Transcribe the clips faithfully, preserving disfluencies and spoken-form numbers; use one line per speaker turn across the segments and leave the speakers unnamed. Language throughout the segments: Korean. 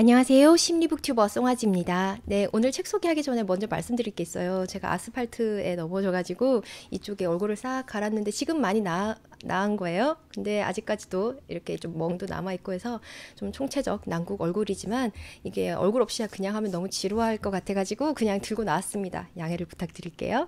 안녕하세요. 심리북튜버 송아지입니다. 네, 오늘 책 소개하기 전에 먼저 말씀드릴 게 있어요. 제가 아스팔트에 넘어져가지고 이쪽에 얼굴을 싹 갈았는데 지금 많이 나, 나은 거예요. 근데 아직까지도 이렇게 좀 멍도 남아있고 해서 좀 총체적 난국 얼굴이지만 이게 얼굴 없이 그냥 하면 너무 지루할 것 같아가지고 그냥 들고 나왔습니다. 양해를 부탁드릴게요.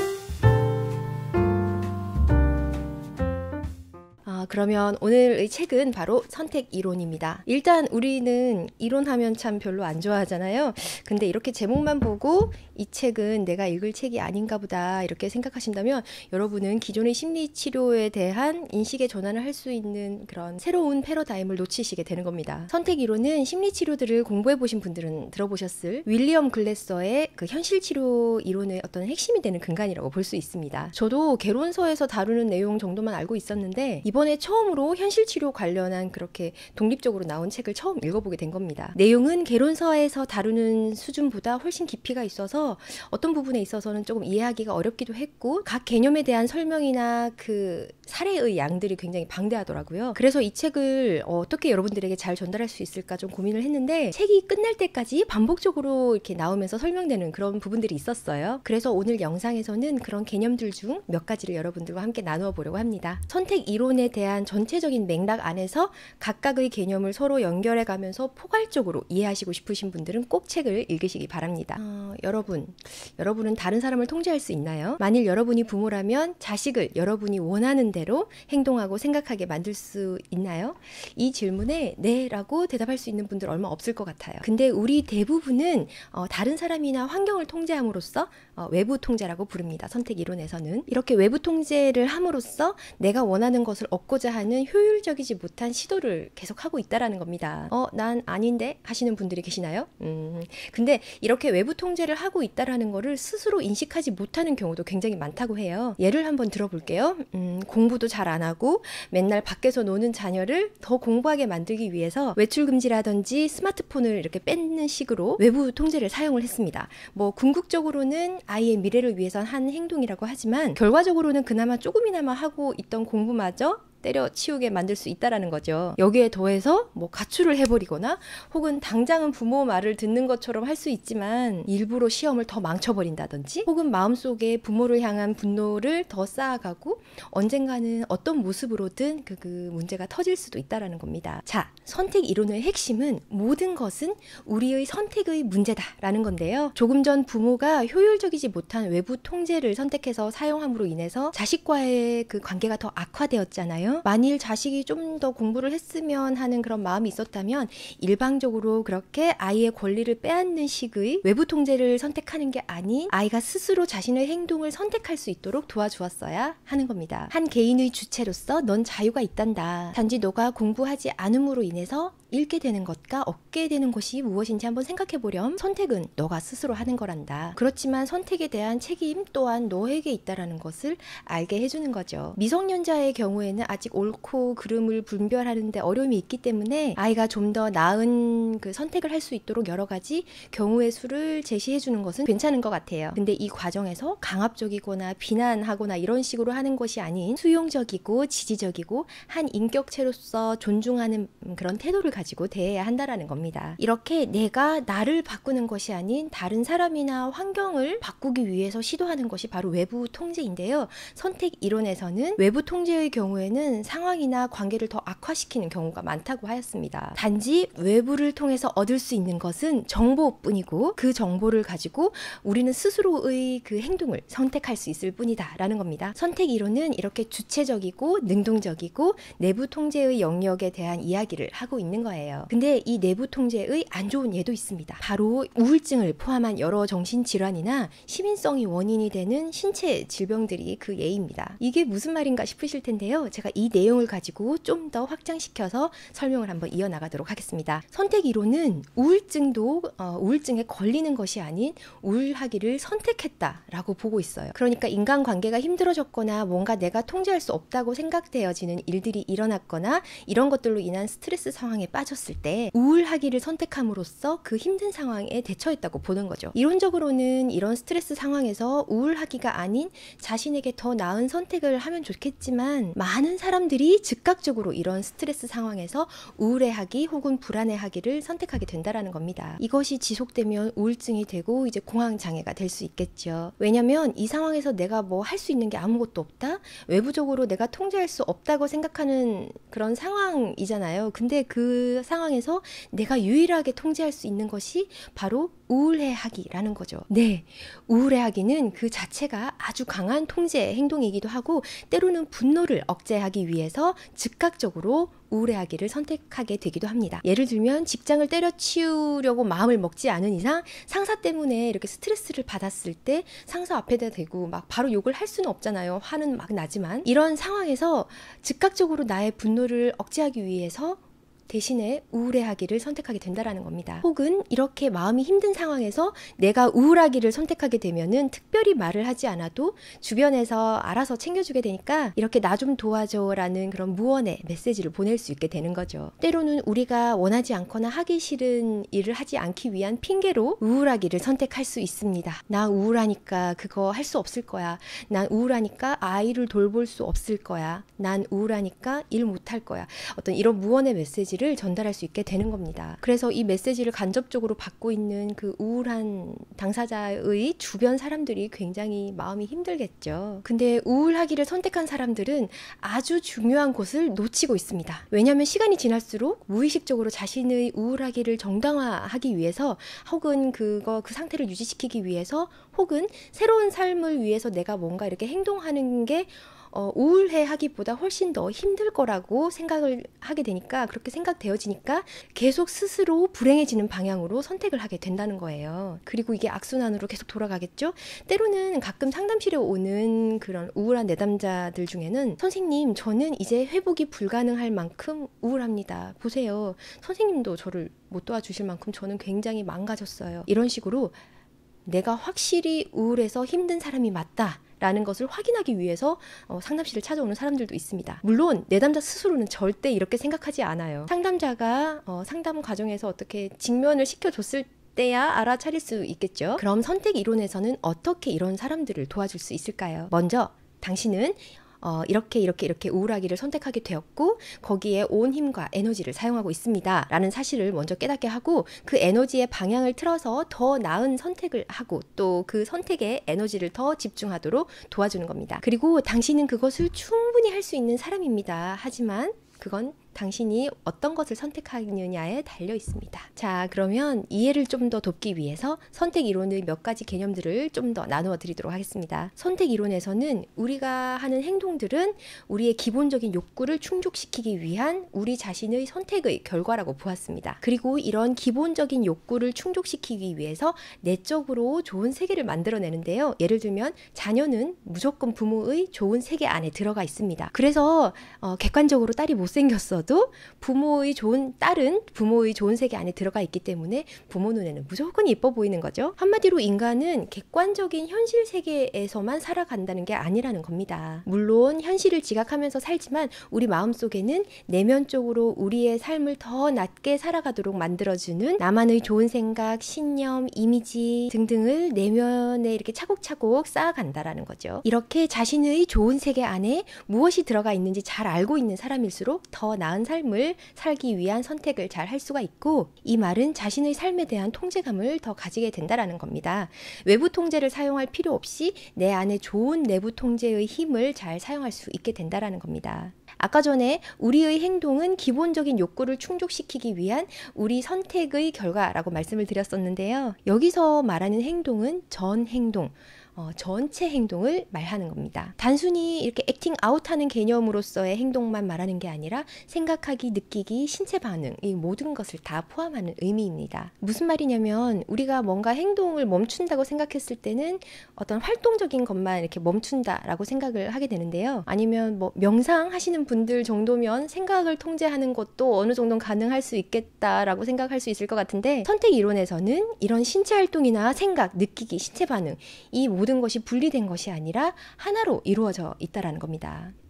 그러면 오늘의 책은 바로 선택이론입니다. 일단 우리는 이론하면 참 별로 안 좋아하잖아요. 근데 이렇게 제목만 보고 이 책은 내가 읽을 책이 아닌가 보다 이렇게 생각하신다면 여러분은 기존의 심리치료에 대한 인식의 전환을 할 수 있는 그런 새로운 패러다임을 놓치시게 되는 겁니다. 선택이론은 심리치료들을 공부해보신 분들은 들어보셨을 윌리엄 글래서의 그 현실치료 이론의 어떤 핵심이 되는 근간이라고 볼 수 있습니다. 저도 개론서에서 다루는 내용 정도만 알고 있었는데 이번에 처음으로 현실치료 관련한 그렇게 독립적으로 나온 책을 처음 읽어보게 된 겁니다. 내용은 개론서에서 다루는 수준보다 훨씬 깊이가 있어서 어떤 부분에 있어서는 조금 이해하기가 어렵기도 했고 각 개념에 대한 설명이나 그 사례의 양들이 굉장히 방대하더라고요. 그래서 이 책을 어떻게 여러분들에게 잘 전달할 수 있을까 좀 고민을 했는데 책이 끝날 때까지 반복적으로 이렇게 나오면서 설명되는 그런 부분들이 있었어요. 그래서 오늘 영상에서는 그런 개념들 중 몇 가지를 여러분들과 함께 나누어 보려고 합니다. 선택 이론에 대한 전체적인 맥락 안에서 각각의 개념을 서로 연결해 가면서 포괄적으로 이해하시고 싶으신 분들은 꼭 책을 읽으시기 바랍니다. 어, 여러분, 여러분은 다른 사람을 통제할 수 있나요? 만일 여러분이 부모라면 자식을 여러분이 원하는 대로 행동하고 생각하게 만들 수 있나요? 이 질문에 네 라고 대답할 수 있는 분들 얼마 없을 것 같아요. 근데 우리 대부분은 어, 다른 사람이나 환경을 통제함으로써 어, 외부 통제라고 부릅니다. 선택 이론에서는. 이렇게 외부 통제를 함으로써 내가 원하는 것을 얻고자 하는 효율적이지 못한 시도를 계속하고 있다라는 겁니다. 어, 난 아닌데 하시는 분들이 계시나요? 음, 근데 이렇게 외부 통제를 하고 있다라는 거를 스스로 인식하지 못하는 경우도 굉장히 많다고 해요. 예를 한번 들어볼게요. 음, 공부도 잘 안 하고 맨날 밖에서 노는 자녀를 더 공부하게 만들기 위해서 외출 금지라든지 스마트폰을 이렇게 뺏는 식으로 외부 통제를 사용을 했습니다. 뭐 궁극적으로는 아이의 미래를 위해서 한 행동이라고 하지만 결과적으로는 그나마 조금이나마 하고 있던 공부마저 때려치우게 만들 수 있다라는 거죠. 여기에 더해서 뭐 가출을 해버리거나 혹은 당장은 부모 말을 듣는 것처럼 할 수 있지만 일부러 시험을 더 망쳐버린다든지 혹은 마음속에 부모를 향한 분노를 더 쌓아가고 언젠가는 어떤 모습으로든 그, 그 문제가 터질 수도 있다라는 겁니다. 자, 선택 이론의 핵심은 모든 것은 우리의 선택의 문제다라는 건데요. 조금 전 부모가 효율적이지 못한 외부 통제를 선택해서 사용함으로 인해서 자식과의 그 관계가 더 악화되었잖아요. 만일 자식이 좀 더 공부를 했으면 하는 그런 마음이 있었다면 일방적으로 그렇게 아이의 권리를 빼앗는 식의 외부 통제를 선택하는 게 아닌 아이가 스스로 자신의 행동을 선택할 수 있도록 도와주었어야 하는 겁니다. 한 개인의 주체로서 넌 자유가 있단다. 단지 너가 공부하지 않음으로 인해서 잃게 되는 것과 얻게 되는 것이 무엇인지 한번 생각해보렴. 선택은 너가 스스로 하는 거란다. 그렇지만 선택에 대한 책임 또한 너에게 있다라는 것을 알게 해주는 거죠. 미성년자의 경우에는 아직 옳고 그름을 분별하는 데 어려움이 있기 때문에 아이가 좀 더 나은 그 선택을 할 수 있도록 여러 가지 경우의 수를 제시해주는 것은 괜찮은 것 같아요. 근데 이 과정에서 강압적이거나 비난하거나 이런 식으로 하는 것이 아닌 수용적이고 지지적이고 한 인격체로서 존중하는 그런 태도를 가지고 대해야 한다라는 겁니다. 이렇게 내가 나를 바꾸는 것이 아닌 다른 사람이나 환경을 바꾸기 위해서 시도하는 것이 바로 외부 통제인데요. 선택 이론에서는 외부 통제의 경우에는 상황이나 관계를 더 악화시키는 경우가 많다고 하였습니다. 단지 외부를 통해서 얻을 수 있는 것은 정보뿐이고 그 정보를 가지고 우리는 스스로의 그 행동을 선택할 수 있을 뿐이다 라는 겁니다. 선택 이론은 이렇게 주체적이고 능동적이고 내부 통제의 영역에 대한 이야기를 하고 있는 거예요. 근데 이 내부 통제의 안 좋은 예도 있습니다. 바로 우울증을 포함한 여러 정신질환이나 시민성이 원인이 되는 신체 질병들이 그 예입니다. 이게 무슨 말인가 싶으실 텐데요. 제가 이 내용을 가지고 좀 더 확장시켜서 설명을 한번 이어나가도록 하겠습니다. 선택 이론은 우울증도 어, 우울증에 걸리는 것이 아닌 우울하기를 선택했다라고 보고 있어요. 그러니까 인간관계가 힘들어졌거나 뭔가 내가 통제할 수 없다고 생각되어지는 일들이 일어났거나 이런 것들로 인한 스트레스 상황에 빠졌을 때 우울하기를 선택함으로써 그 힘든 상황에 대처했다고 보는 거죠. 이론적으로는 이런 스트레스 상황에서 우울하기가 아닌 자신에게 더 나은 선택을 하면 좋겠지만 많은 사람들이 즉각적으로 이런 스트레스 상황에서 우울해하기 혹은 불안해하기를 선택하게 된다라는 겁니다. 이것이 지속되면 우울증이 되고 이제 공황장애가 될 수 있겠죠. 왜냐면 이 상황에서 내가 뭐 할 수 있는 게 아무것도 없다? 외부적으로 내가 통제할 수 없다고 생각하는 그런 상황이잖아요. 근데 그 상황에서 내가 유일하게 통제할 수 있는 것이 바로 우울해하기라는 거죠. 네, 우울해하기는 그 자체가 아주 강한 통제 행동이기도 하고 때로는 분노를 억제하기 위해서 즉각적으로 우울해하기를 선택하게 되기도 합니다. 예를 들면 직장을 때려치우려고 마음을 먹지 않은 이상 상사 때문에 이렇게 스트레스를 받았을 때 상사 앞에다 대고 막 바로 욕을 할 수는 없잖아요. 화는 막 나지만 이런 상황에서 즉각적으로 나의 분노를 억제하기 위해서 대신에 우울해하기를 선택하게 된다라는 겁니다. 혹은 이렇게 마음이 힘든 상황에서 내가 우울하기를 선택하게 되면은 특별히 말을 하지 않아도 주변에서 알아서 챙겨주게 되니까 이렇게 나 좀 도와줘라는 그런 무언의 메시지를 보낼 수 있게 되는 거죠. 때로는 우리가 원하지 않거나 하기 싫은 일을 하지 않기 위한 핑계로 우울하기를 선택할 수 있습니다. 나 우울하니까 그거 할 수 없을 거야. 난 우울하니까 아이를 돌볼 수 없을 거야. 난 우울하니까 일 못할 거야. 어떤 이런 무언의 메시지 를 전달할 수 있게 되는 겁니다. 그래서 이 메시지를 간접적으로 받고 있는 그 우울한 당사자의 주변 사람들이 굉장히 마음이 힘들겠죠. 근데 우울하기를 선택한 사람들은 아주 중요한 것을 놓치고 있습니다. 왜냐하면 시간이 지날수록 무의식적으로 자신의 우울하기를 정당화하기 위해서 혹은 그거 그 상태를 유지시키기 위해서 혹은 새로운 삶을 위해서 내가 뭔가 이렇게 행동하는 게 어, 우울해하기보다 훨씬 더 힘들 거라고 생각을 하게 되니까 그렇게 생각되어지니까 계속 스스로 불행해지는 방향으로 선택을 하게 된다는 거예요. 그리고 이게 악순환으로 계속 돌아가겠죠. 때로는 가끔 상담실에 오는 그런 우울한 내담자들 중에는 선생님 저는 이제 회복이 불가능할 만큼 우울합니다. 보세요. 선생님도 저를 못 도와주실 만큼 저는 굉장히 망가졌어요. 이런 식으로 내가 확실히 우울해서 힘든 사람이 맞다 라는 것을 확인하기 위해서 어, 상담실을 찾아오는 사람들도 있습니다. 물론 내담자 스스로는 절대 이렇게 생각하지 않아요. 상담자가 어, 상담 과정에서 어떻게 직면을 시켜줬을 때야 알아차릴 수 있겠죠. 그럼 선택 이론에서는 어떻게 이런 사람들을 도와줄 수 있을까요? 먼저 당신은 어, 이렇게 이렇게 이렇게 우울하기를 선택하게 되었고 거기에 온 힘과 에너지를 사용하고 있습니다 라는 사실을 먼저 깨닫게 하고 그 에너지의 방향을 틀어서 더 나은 선택을 하고 또 그 선택에 에너지를 더 집중하도록 도와주는 겁니다. 그리고 당신은 그것을 충분히 할 수 있는 사람입니다. 하지만 그건 당신이 어떤 것을 선택하느냐에 달려 있습니다. 자, 그러면 이해를 좀 더 돕기 위해서 선택 이론의 몇 가지 개념들을 좀 더 나누어 드리도록 하겠습니다. 선택 이론에서는 우리가 하는 행동들은 우리의 기본적인 욕구를 충족시키기 위한 우리 자신의 선택의 결과라고 보았습니다. 그리고 이런 기본적인 욕구를 충족시키기 위해서 내적으로 좋은 세계를 만들어내는데요. 예를 들면 자녀는 무조건 부모의 좋은 세계 안에 들어가 있습니다. 그래서 어, 객관적으로 딸이 못생겼어 도 부모의 좋은 딸은 부모의 좋은 세계 안에 들어가 있기 때문에 부모 눈에는 무조건 예뻐 보이는 거죠. 한마디로 인간은 객관적인 현실 세계에서만 살아간다는 게 아니라는 겁니다. 물론 현실을 지각하면서 살지만 우리 마음속에는 내면적으로 우리의 삶을 더 낮게 살아가도록 만들어주는 나만의 좋은 생각, 신념, 이미지 등등을 내면에 이렇게 차곡차곡 쌓아간다라는 거죠. 이렇게 자신의 좋은 세계 안에 무엇이 들어가 있는지 잘 알고 있는 사람일수록 더 나은 삶을 살기 위한 선택을 잘 할 수가 있고 이 말은 자신의 삶에 대한 통제감을 더 가지게 된다라는 겁니다. 외부 통제를 사용할 필요 없이 내 안에 좋은 내부 통제의 힘을 잘 사용할 수 있게 된다라는 겁니다. 아까 전에 우리의 행동은 기본적인 욕구를 충족시키기 위한 우리 선택의 결과라고 말씀을 드렸었는데요. 여기서 말하는 행동은 전 행동, 어, 전체 행동을 말하는 겁니다. 단순히 이렇게 액팅 아웃하는 개념으로서의 행동만 말하는 게 아니라 생각하기, 느끼기, 신체 반응 이 모든 것을 다 포함하는 의미입니다. 무슨 말이냐면 우리가 뭔가 행동을 멈춘다고 생각했을 때는 어떤 활동적인 것만 이렇게 멈춘다라고 생각을 하게 되는데요. 아니면 뭐 명상하시는 분들 정도면 생각을 통제하는 것도 어느 정도는 가능할 수 있겠다라고 생각할 수 있을 것 같은데 선택 이론에서는 이런 신체 활동이나 생각, 느끼기, 신체 반응 이 모든 것이 분리된 것이 아니라 하나로 이루어져 있다라는 겁니다.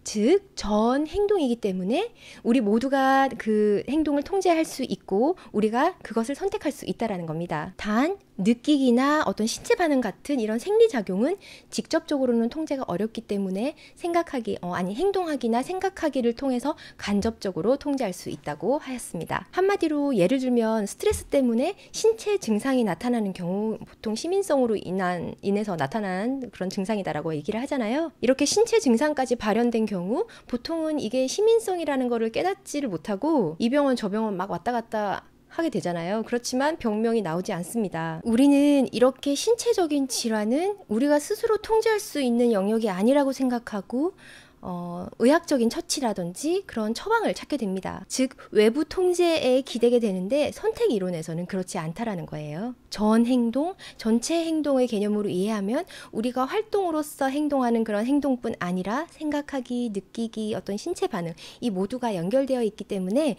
즉, 전 행동이기 때문에 우리 모두가 그 행동을 통제할 수 있고 우리가 그것을 선택할 수 있다라는 겁니다. 단, 느끼기나 어떤 신체 반응 같은 이런 생리작용은 직접적으로는 통제가 어렵기 때문에 생각하기, 어, 아니 행동하기나 생각하기를 통해서 간접적으로 통제할 수 있다고 하였습니다. 한마디로 예를 들면 스트레스 때문에 신체 증상이 나타나는 경우 보통 시민성으로 인한, 인해서 나타난 그런 증상이다라고 얘기를 하잖아요. 이렇게 신체 증상까지 발현된 경우 보통은 이게 시민성이라는 거를 깨닫지를 못하고 이 병원 저 병원 막 왔다 갔다 하게 되잖아요. 그렇지만 병명이 나오지 않습니다. 우리는 이렇게 신체적인 질환은 우리가 스스로 통제할 수 있는 영역이 아니라고 생각하고 어, 의학적인 처치라든지 그런 처방을 찾게 됩니다. 즉, 외부 통제에 기대게 되는데 선택 이론에서는 그렇지 않다라는 거예요. 전 행동, 전체 행동의 개념으로 이해하면 우리가 활동으로서 행동하는 그런 행동뿐 아니라 생각하기, 느끼기, 어떤 신체 반응, 이 모두가 연결되어 있기 때문에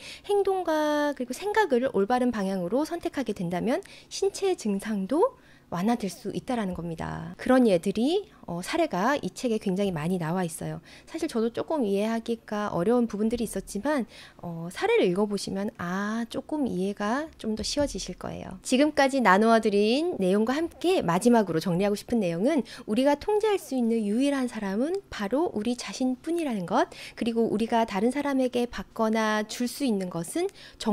행동과 그리고 생각을 올바른 방향으로 선택하게 된다면 신체 증상도 완화될 수 있다라는 겁니다. 그런 예들이 어, 사례가 이 책에 굉장히 많이 나와 있어요. 사실 저도 조금 이해하기가 어려운 부분들이 있었지만 어, 사례를 읽어보시면 아, 조금 이해가 좀 더 쉬워지실 거예요. 지금까지 나누어드린 내용과 함께 마지막으로 정리하고 싶은 내용은 우리가 통제할 수 있는 유일한 사람은 바로 우리 자신뿐이라는 것, 그리고 우리가 다른 사람에게 받거나 줄 수 있는 것은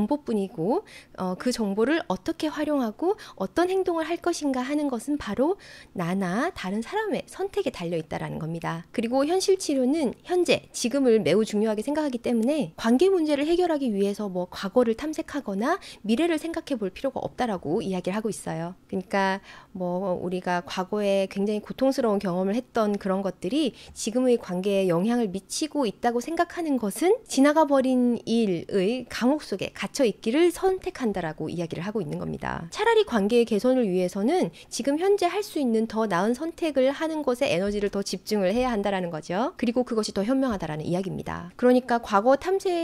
정보뿐이고 어, 그 정보를 어떻게 활용하고 어떤 행동을 할 것인가 하는 것은 바로 나나 다른 사람의 선택에 달려있다라는 겁니다. 그리고 현실 치료는 현재, 지금을 매우 중요하게 생각하기 때문에 관계 문제를 해결하기 위해서 뭐 과거를 탐색하거나 미래를 생각해 볼 필요가 없다라고 이야기를 하고 있어요. 그러니까 뭐 우리가 과거에 굉장히 고통스러운 경험을 했던 그런 것들이 지금의 관계에 영향을 미치고 있다고 생각하는 것은 지나가 버린 일의 감옥 속에 갇혀 있기를 선택한다라고 이야기를 하고 있는 겁니다. 차라리 관계의 개선을 위해서는 지금 현재 할 수 있는 더 나은 선택을 하는 것에 에너지를 더 집중을 해야 한다라는 거죠. 그리고 그것이 더 현명하다라는 이야기입니다. 그러니까 과거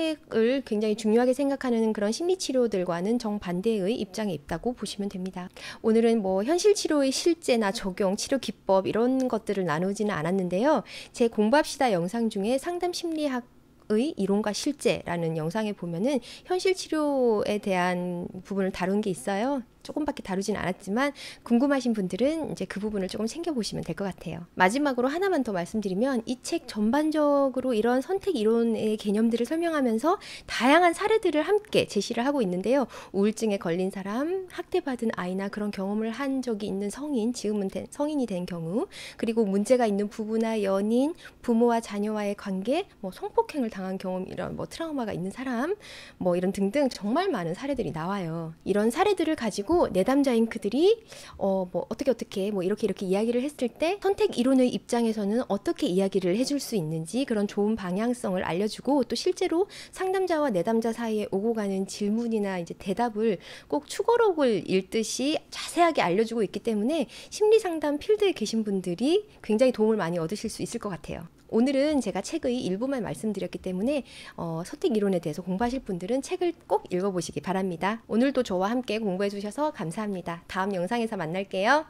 탐색을 굉장히 중요하게 생각하는 그런 심리치료들과는 정반대의 입장에 있다고 보시면 됩니다. 오늘은 뭐 현실치료의 실제나 적용, 치료 기법 이런 것들을 나누지는 않았는데요. 제 공부합시다 영상 중에 상담심리학 의 이론과 실제라는 영상에 보면은 현실 치료에 대한 부분을 다룬 게 있어요. 조금밖에 다루진 않았지만 궁금하신 분들은 이제 그 부분을 조금 챙겨보시면 될 것 같아요. 마지막으로 하나만 더 말씀드리면 이 책 전반적으로 이런 선택 이론의 개념들을 설명하면서 다양한 사례들을 함께 제시를 하고 있는데요. 우울증에 걸린 사람, 학대받은 아이나 그런 경험을 한 적이 있는 성인, 지금은 된, 성인이 된 경우, 그리고 문제가 있는 부부나 연인, 부모와 자녀와의 관계, 뭐 성폭행을 당한 경험, 이런 뭐 트라우마가 있는 사람, 뭐 이런 등등 정말 많은 사례들이 나와요. 이런 사례들을 가지고 내담자 잉크들이 어, 뭐 어떻게 어떻게 뭐 이렇게 이렇게 이야기를 했을 때 선택 이론의 입장에서는 어떻게 이야기를 해줄 수 있는지 그런 좋은 방향성을 알려주고 또 실제로 상담자와 내담자 사이에 오고 가는 질문이나 이제 대답을 꼭 추거록을 읽듯이 자세하게 알려주고 있기 때문에 심리상담 필드에 계신 분들이 굉장히 도움을 많이 얻으실 수 있을 것 같아요. 오늘은 제가 책의 일부만 말씀드렸기 때문에 어, 선택 이론에 대해서 공부하실 분들은 책을 꼭 읽어보시기 바랍니다. 오늘도 저와 함께 공부해 주셔서 감사합니다. 다음 영상에서 만날게요.